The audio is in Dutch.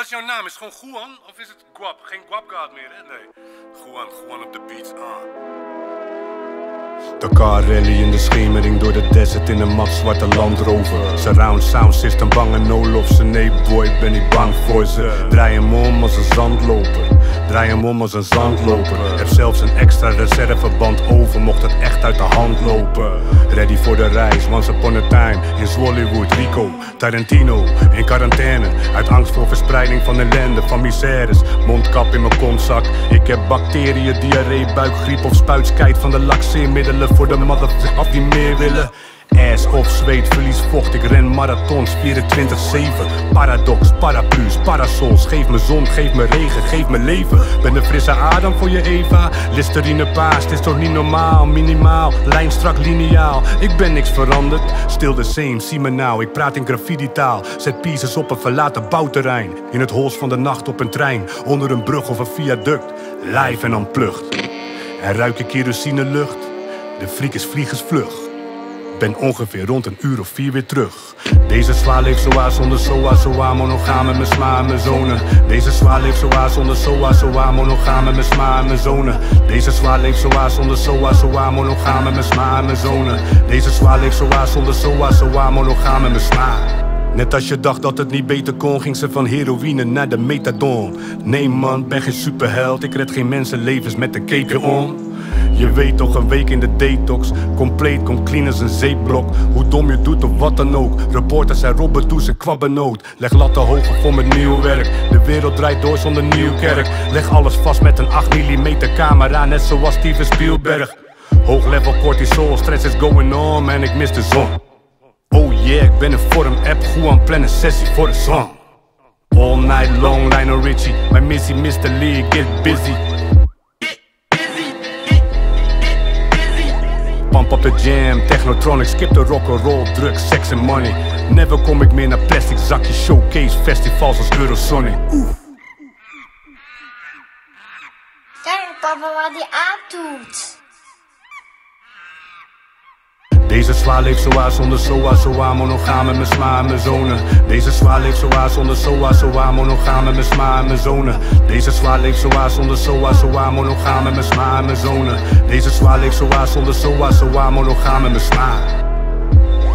is jouw naam? Is het gewoon Juan of is het Guap? Geen Guap God meer, hè? Nee. Juan op de beats, Dakar rally in de schemering door de desert in een mat zwarte Land Rover. Surround sound system, bang en no love. Nee boy, ben ik bang voor ze. Draai hem om als een zandloper. Draai hem om als een zandloper. Heb zelfs een extra reserveband over, mocht het echt uit de hand lopen. Ready voor de reis, once upon a time in Zwollywood, Rico, Tarantino in quarantaine. Uit angst voor verspreiding van ellende, van misères. Mondkap in mijn kontzak. Ik heb bacteriën, diarree, buikgriep of spuitskijt van de laxeermiddelen voor de motherfuckers af die meer willen. Ass of zweet, verlies vocht, ik ren marathons 24/7. Paradox, paraplu's, parasols. Geef me zon, geef me regen, geef me leven. Ben de frisse adem voor je Eva. Listerine paas, het is toch niet normaal. Minimaal, lijn strak lineaal. Ik ben niks veranderd, still the same, zie me nou. Ik praat in graffiti taal, zet pieces op een verlaten bouwterrein. In het hols van de nacht op een trein, onder een brug of een viaduct. Live en unplugged. En ruik ik kerosine lucht. De freak is vliegensvlug. Ben ongeveer rond een uur of 4 weer terug. Deze zwaar leeft zoa zonder soa, monogaam met mijn sma en mijn zonen. Deze zwaar leeft zoa zonder soa, monogaam met mijn sma en mijn zonen. Deze zwaar leeft zoa zonder soa, monogaam met mijn sma en mijn zonen. Deze zwaar leeft zoa zonder soa, monogaam met mijn sma. Net als je dacht dat het niet beter kon, ging ze van heroïne naar de methadon. Nee man, ben geen superheld, ik red geen mensenlevens met de cape on. Je weet toch, een week in de detox, compleet, kom clean als een zeepblok. Hoe dom je doet of wat dan ook, reporters zijn Robert Does en Kwabbenoot. Leg latten hoger voor mijn nieuw werk, de wereld draait door zonder Nieuwkerk. Leg alles vast met een 8 mm camera, net zoals Steven Spielberg. Hoog level cortisol, stress is going on, man, ik mis de zon. Oh yeah, ik ben in vorm, app Juan, plan een sessie voor de song. All night long, Lionel Richie, mijn missie Mr. Lee, get busy. Pump up the jam, technotronic, skip de rock'n'roll, drugs, sex and money. Never kom ik meer naar plastic zakjes, showcase, festivals als Eurosonic. Kijk papa wat die aap doet. Deze zwaar leeft zoa zonder soa, monogaam met mijn sma en mijn zonen. Deze zwaar leeft zoa zonder soa, monogaam met mijn sma en mijn zonen. Deze zwaar leeft zoa zonder soa, monogaam met mijn sma en mijn zonen. Deze zwaar leeft zoa zonder soa, monogaam met mijn sma.